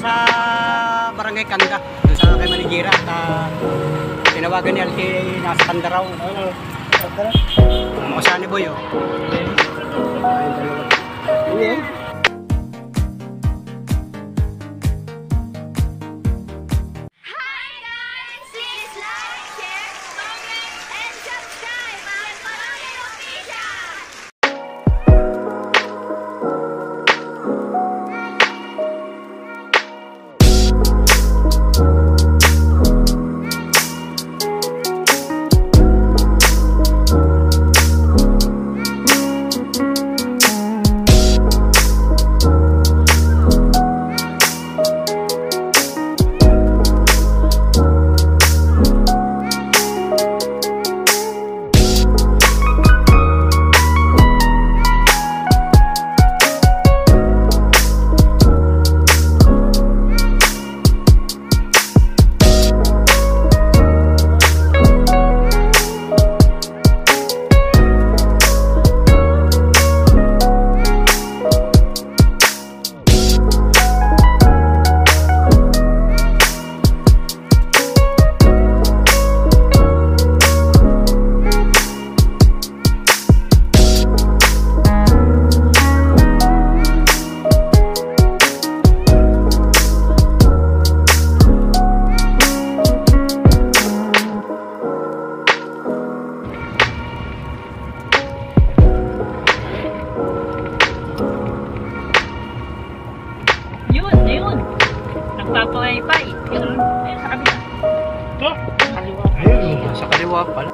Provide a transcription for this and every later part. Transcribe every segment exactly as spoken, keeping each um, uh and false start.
sa Barangay Kanda, doon sa kay Manijira at uh, tinawagan ni Alki nasa Kanda raw. Oo. Kanda? Mga sani boy oh. Hindi. Nagpapaypay. Ayun, ayun sa kabila. Ito? Kaliwa. Ayun, sa kaliwa pala.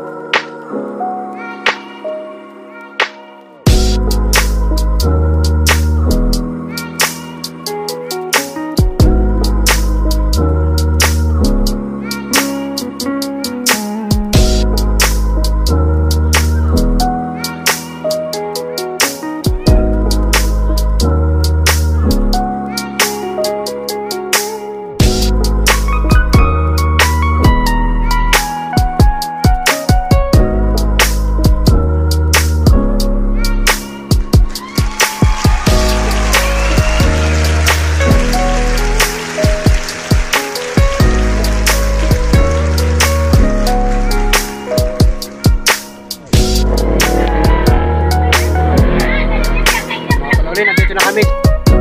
Nandito na kami.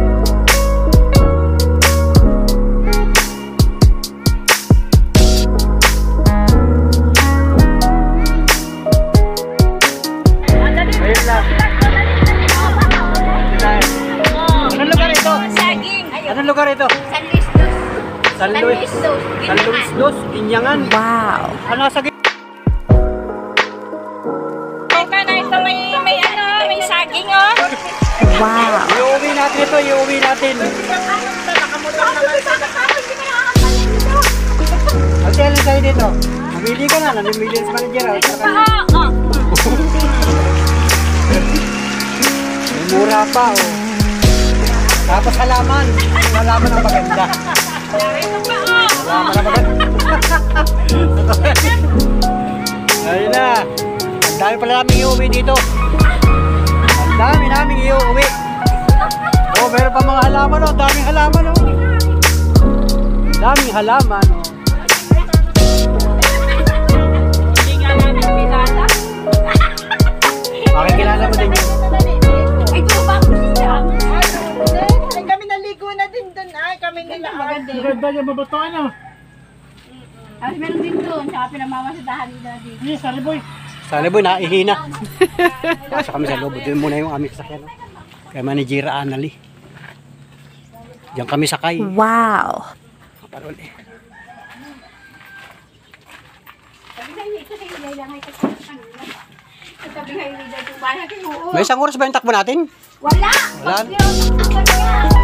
Ayun lang. Anong lugar ito? Saging. Anong lugar ito? San Luis Dos. San Luis Dos. San Luis Dos, Ginyangan. Wow. Ano sa gitna? Eka na ito may, may ano, may saging oh. Wow. Iuwi natin ito, iuwi natin. Ate, alin sa'yo dito? Namili ka na, namili sa manager. Oo. May mura pa, oh. Tapos halaman. Halaman ang maganda. Halaman ang maganda. Ayun na. Ang dami pala namin iuwi dito. Ang dami namin iuwi. Oh, meron pa mga halaman, oh. Daming halaman, oh. Daming halaman, oh. Hindi nga namin pinala. Makikilala mo din yun. Ay, tumabak siya. Kami naligo na din doon ah. Kami nila maganda. Maganda yung mabatoan ah. Ay, meron din doon. Tsaka pinamamasadahan nila din. Yes, sorry boy. Sana boy, naihina. Pasok kami sa loob. Doon muna yung aming sasakyan. Kay Manijira Anali. Diyan kami sakay. Wow. Parol eh. May isang oras ba yung takbo natin? Wala. Wala.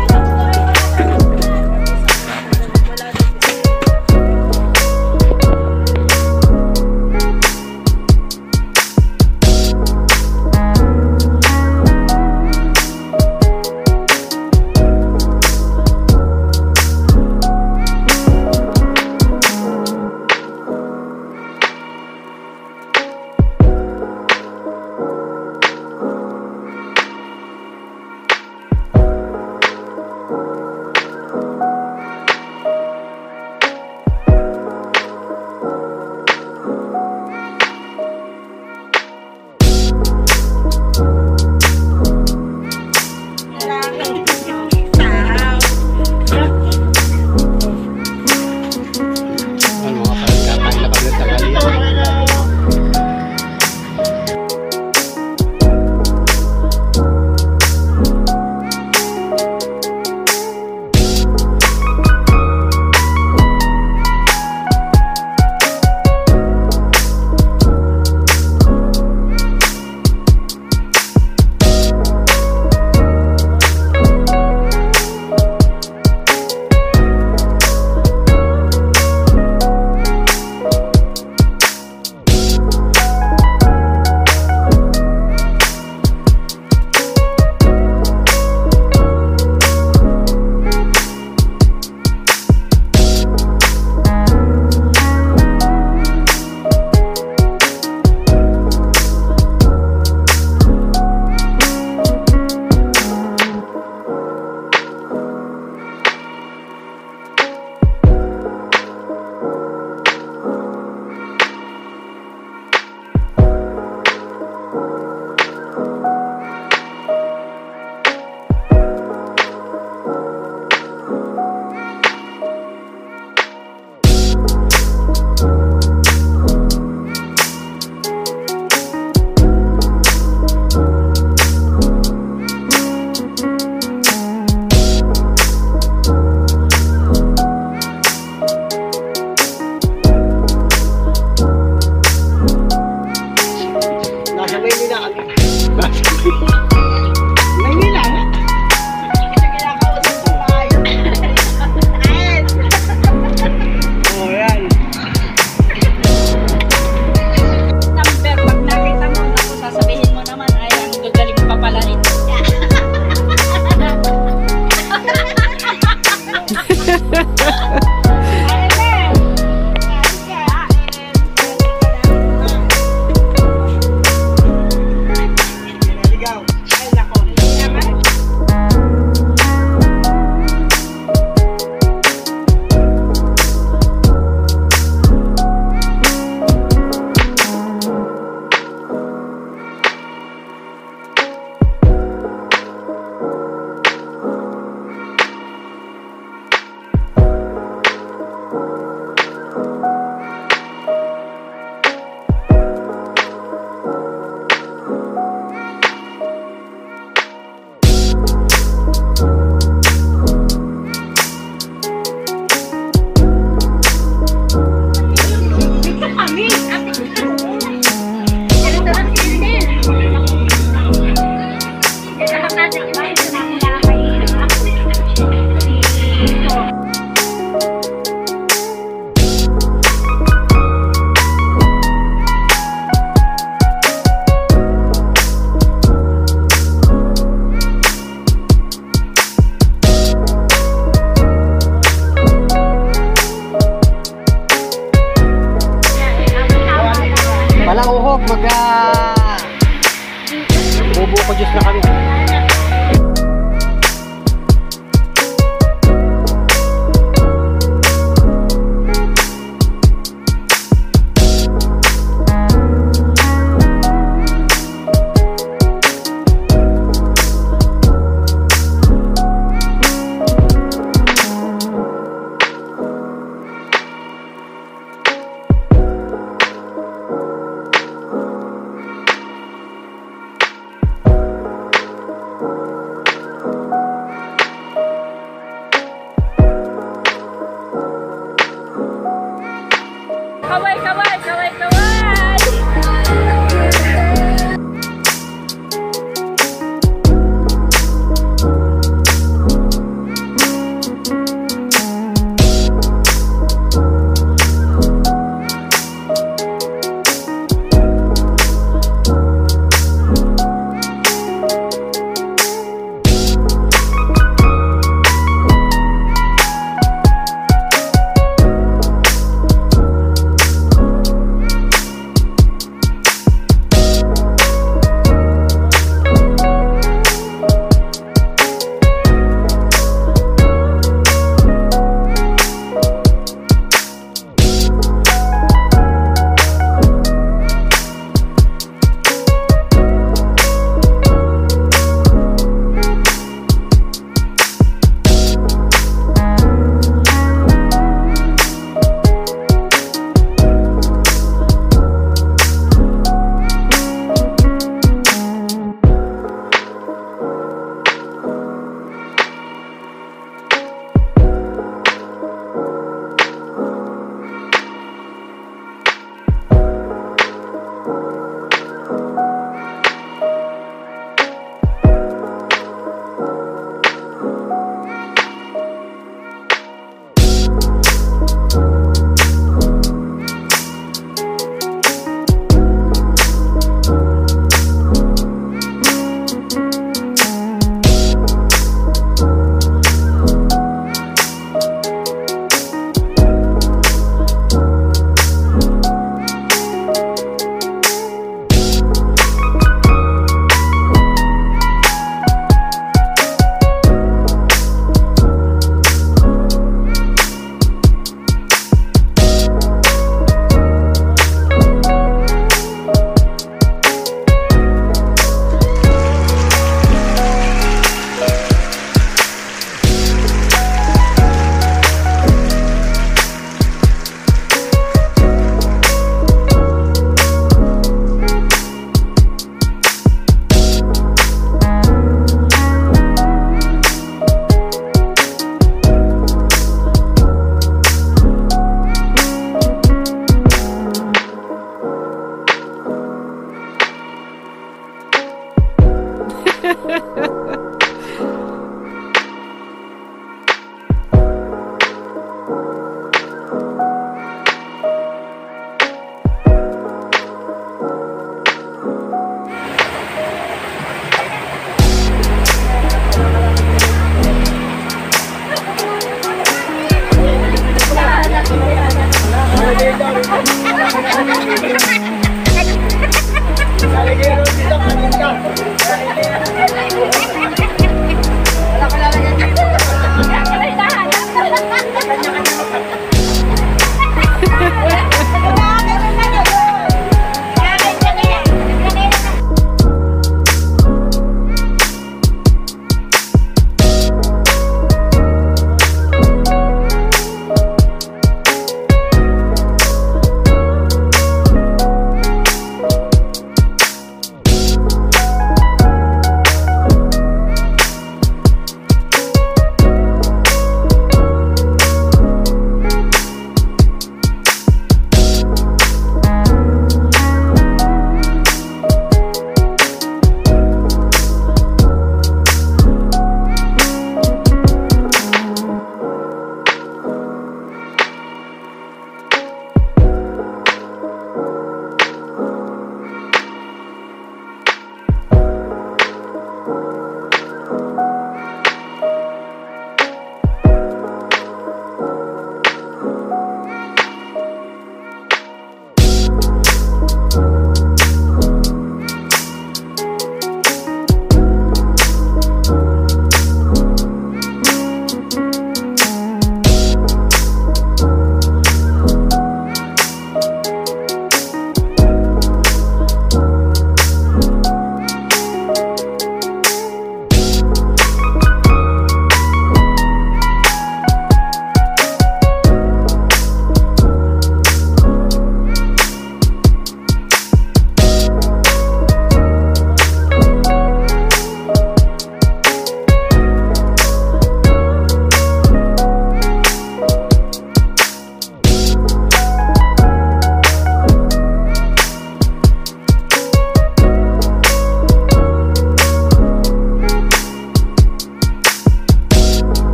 kaway, kaway, kaway, kaway.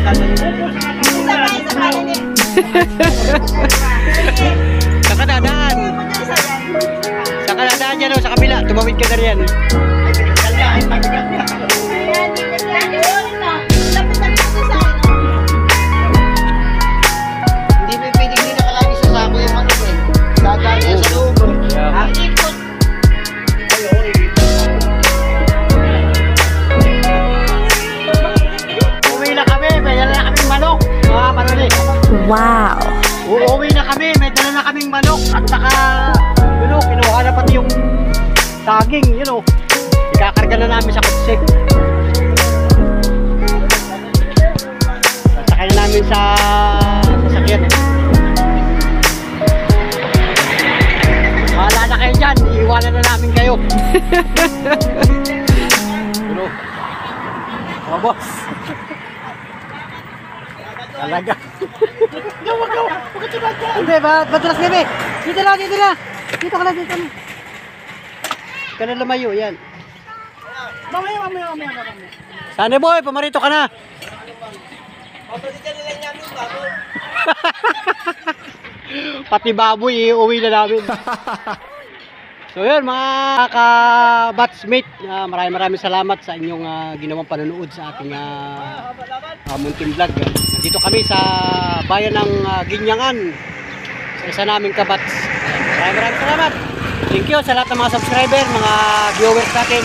Sabay sa kanin eh. Sa kanadaan. Sa kanadaan dyan o, sa kabila. Tumawid ka na riyan. Ayan, dito lang. Lapit lang dito sa ano. Hindi pa pwedeng hindi nakalagi sa sako yung manok eh. Dadaan yan sa loob. Yeah. Ikot. Uwi na kami. May dala na kaming manok. Mga panuli. Wow. Uuwi na kami. May dala na kaming manok. At saka, yun o, kinuha na pati yung saging. Yun o. Ikakarga na namin sa kutsi. Sasakay na namin sa sasakyan. Wala na kayo dyan. Iiwanan na namin kayo. Yun o. Oh, boss. Talaga. Hindi, ba? Madalas kami. Dito lang, dito lang. Dito ka lang, dito lang. Ka na lumayo, yan. Mamaya, mamaya, mamaya, mamaya. Sana boy, pamarito ka na. Pati baboy, iuwi na namin. So yun mga ka-batsmate, uh, maraming maraming salamat sa inyong uh, ginawang panonood sa ating uh, uh, munting vlog. Nandito kami sa bayan ng uh, Ginyangan, sa isa naming kabats. Maraming maraming salamat. Thank you sa lahat ng mga subscriber, mga viewers natin.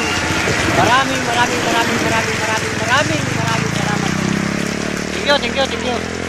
Maraming maraming maraming maraming maraming maraming maraming salamat. Thank you, thank you, thank you.